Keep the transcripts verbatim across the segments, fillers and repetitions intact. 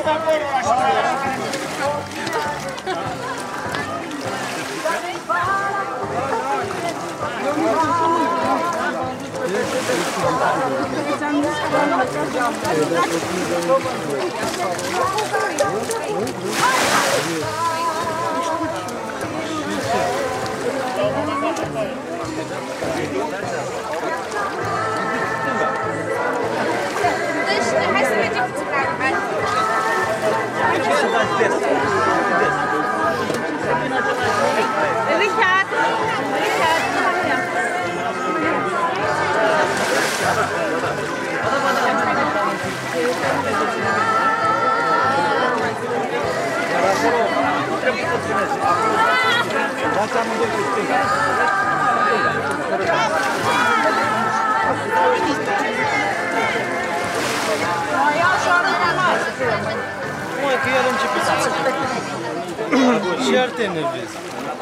Richard, Richard, Mă, că el începe să ți-a și ar te enervezi.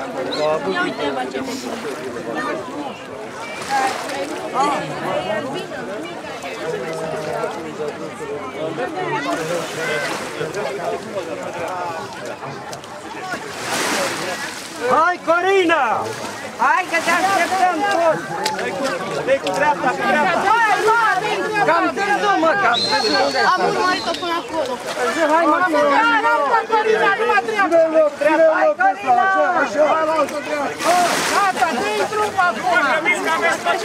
Hai, Corina! hai că te așteptăm toți! Dă-i cu dreapta, cu dreapta! Hai, mami! Cam târziu, mă, cam târziu! Am urmărit-o până acolo! Hai, mă, Hai, Corina, nu mă treabă! Hai, Corina! Gata, dă-i trup acum! Vezi că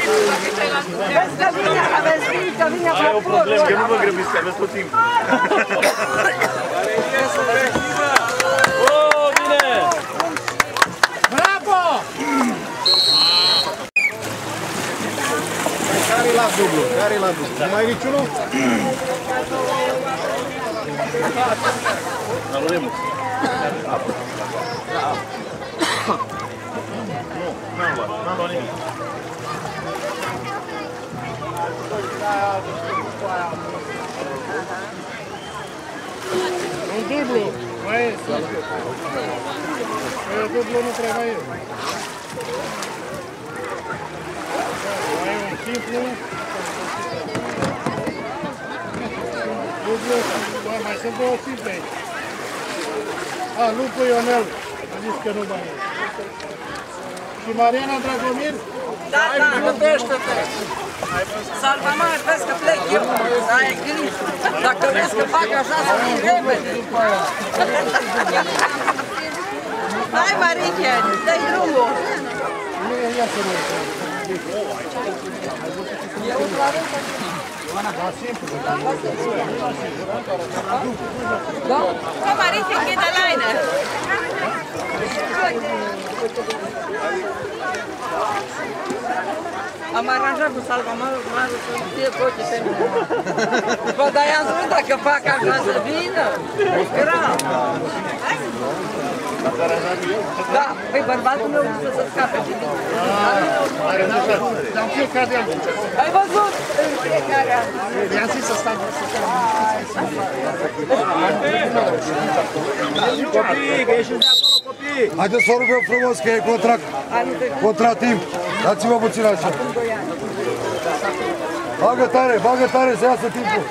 vine, aveți timp, că vine pe acolo! Eu nu mă grăbiți, că aveți tot timp. Oh, bine! Bravo! Care-i la dublu? Care-i la dublu? Nu mai ai niciunul? Al lui Remus. Nu, n-am luat, n-am luat nimic. E dublu! Mai e, e dublu, nu prea mai e. Mai e un simplu. Dublu, mai sunt două simple aici. A, Lupu Ionel, a zis că nu mai e. Și Mariana Dragomir? Da, da, gătește-te! Salvamar, vezi că plec eu, ai grijă. Dacă vezi că fac așa, să vin repede. Hai, Mariche, dă-i drumul! Nu, ia să mă uit. Da, simplu. Că Mariche închide liner. Am aranjat cu salvamarul să fie toate femeile. Bă, dar i-am spus dacă fac așa să vină, e grav. Da, păi bărbatul meu să se scape și din. Dar în fiecare an. Ai văzut? În fiecare an. I-am zis să stai. Copii, că ieșiți de acolo, copii! Haideți să o rugăm frumos, că e contract, contratimp. Dați-vă puțin așa. Bagă tare, bagă tare, să iasă timpul.